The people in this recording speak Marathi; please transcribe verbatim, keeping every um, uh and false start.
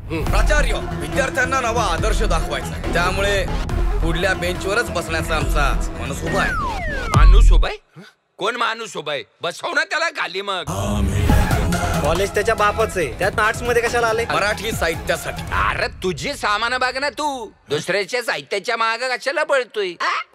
प्राचार्य, विद्यार्थ्यांना नवा आदर्श दाखवायचा, त्यामुळे पुढल्या बेंचवरच बसण्याचा आमचा माणूस उभा आहे. माणूस उभा आहे? कोण माणूस उभा आहे? बसव ना त्याला खाली. मग कॉलेज त्याच्या बापाच आहे, त्यात आर्ट्स मध्ये कशाला आले? मराठी साहित्यासाठी. अरे तुझी सामान बघ ना, तू दुसऱ्याच्या साहित्याच्या माग कशाला पळतोय?